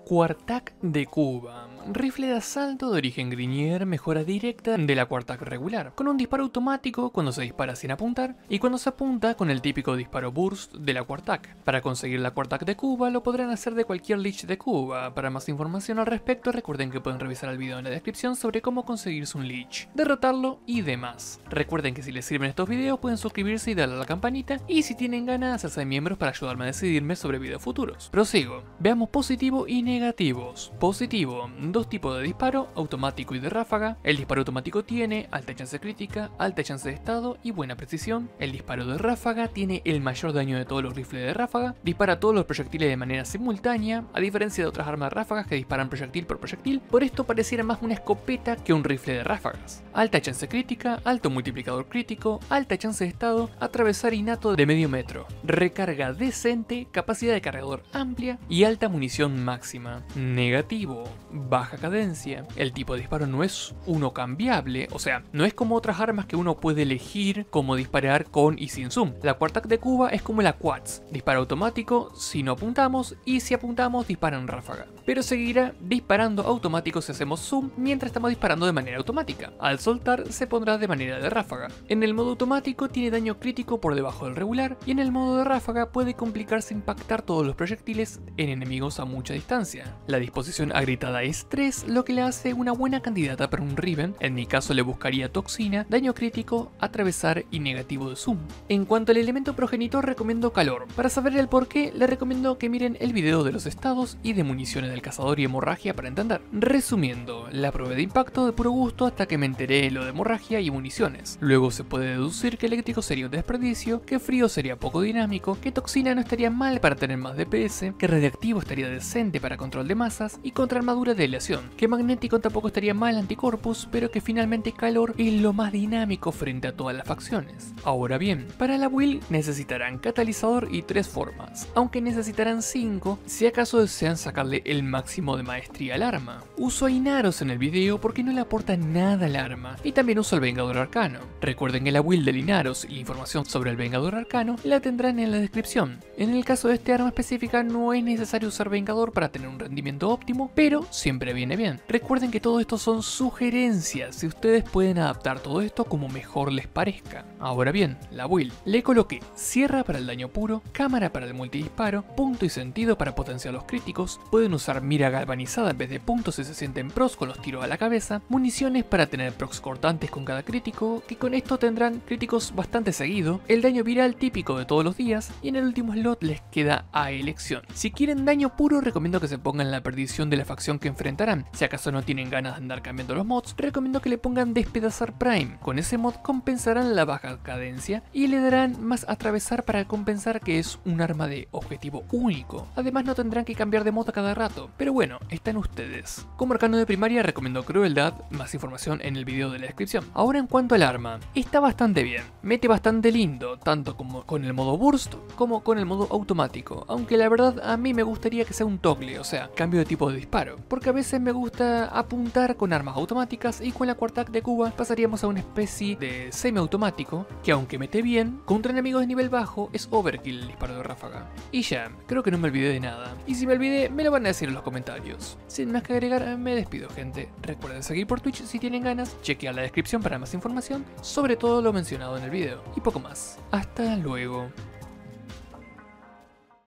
Quartac de Cuba. Rifle de asalto de origen Grenier, mejora directa de la Quartac regular, con un disparo automático cuando se dispara sin apuntar y cuando se apunta con el típico disparo burst de la Quartac. Para conseguir la Quartac de Cuba lo podrán hacer de cualquier lich de Cuba. Para más información al respecto recuerden que pueden revisar el video en la descripción sobre cómo conseguirse un lich, derrotarlo y demás. Recuerden que si les sirven estos videos pueden suscribirse y darle a la campanita, y si tienen ganas hacerse miembros para ayudarme a decidirme sobre videos futuros. Prosigo. Veamos positivo y negativos. Positivo: dos tipos de disparo, automático y de ráfaga. El disparo automático tiene alta chance crítica, alta chance de estado y buena precisión. El disparo de ráfaga tiene el mayor daño de todos los rifles de ráfaga, dispara todos los proyectiles de manera simultánea, a diferencia de otras armas ráfagas que disparan proyectil por proyectil. Por esto pareciera más una escopeta que un rifle de ráfagas. Alta chance crítica, alto multiplicador crítico, alta chance de estado, atravesar innato de medio metro, recarga decente, capacidad de cargador amplia y alta munición máxima. Negativo: baja cadencia. El tipo de disparo no es uno cambiable, o sea, no es como otras armas que uno puede elegir cómo disparar con y sin zoom. La Quartac de Cuba es como la Quats, dispara automático si no apuntamos, y si apuntamos dispara en ráfaga, pero seguirá disparando automático si hacemos zoom mientras estamos disparando de manera automática. Al soltar se pondrá de manera de ráfaga. En el modo automático tiene daño crítico por debajo del regular, y en el modo de ráfaga puede complicarse impactar todos los proyectiles en enemigos a mucha distancia. La disposición agrietada es 3, lo que le hace una buena candidata para un Riven. En mi caso le buscaría toxina, daño crítico, atravesar y negativo de zoom. En cuanto al elemento progenitor recomiendo calor. Para saber el porqué le recomiendo que miren el video de los estados y de municiones del cazador y hemorragia para entender. Resumiendo, la probé de impacto de puro gusto hasta que me enteré lo de hemorragia y municiones. Luego se puede deducir que eléctrico sería un desperdicio, que frío sería poco dinámico, que toxina no estaría mal para tener más DPS, que radiactivo estaría decente para control de masas y contra armadura de aleación, que magnético tampoco estaría mal anticorpus, pero que finalmente calor es lo más dinámico frente a todas las facciones. Ahora bien, para la build necesitarán catalizador y 3 formas, aunque necesitarán 5 si acaso desean sacarle el máximo de maestría al arma. Uso a Inaros en el video porque no le aporta nada al arma, y también uso al Vengador Arcano. Recuerden que la build de Inaros y la información sobre el Vengador Arcano la tendrán en la descripción. En el caso de este arma específica no es necesario usar Vengador para tener un rendimiento óptimo, pero siempre viene bien. Recuerden que todo esto son sugerencias y ustedes pueden adaptar todo esto como mejor les parezca. Ahora bien, la build. Le coloqué sierra para el daño puro, cámara para el multidisparo, punto y sentido para potenciar los críticos, pueden usar mira galvanizada en vez de puntos si se sienten pros con los tiros a la cabeza, municiones para tener procs cortantes con cada crítico, que con esto tendrán críticos bastante seguido, el daño viral típico de todos los días, y en el último slot les queda a elección. Si quieren daño puro recomiendo que se pongan la perdición de la facción que enfrentarán. Si acaso no tienen ganas de andar cambiando los mods, recomiendo que le pongan despedazar prime. Con ese mod compensarán la baja cadencia y le darán más atravesar para compensar que es un arma de objetivo único. Además no tendrán que cambiar de mod a cada rato, pero bueno, están ustedes. Como arcano de primaria recomiendo crueldad, más información en el video de la descripción. Ahora en cuanto al arma, está bastante bien, mete bastante lindo, tanto como con el modo burst como con el modo automático, aunque la verdad a mí me gustaría que sea un toggle, o sea, cambio de tipo de disparo, porque a veces me gusta apuntar con armas automáticas y con la Quartac de Cuba pasaríamos a una especie de semiautomático que aunque mete bien, contra enemigos de nivel bajo es overkill el disparo de ráfaga. Y ya, creo que no me olvidé de nada, y si me olvidé me lo van a decir en los comentarios. Sin más que agregar, me despido gente, recuerden seguir por Twitch si tienen ganas, chequear la descripción para más información sobre todo lo mencionado en el video, y poco más. Hasta luego.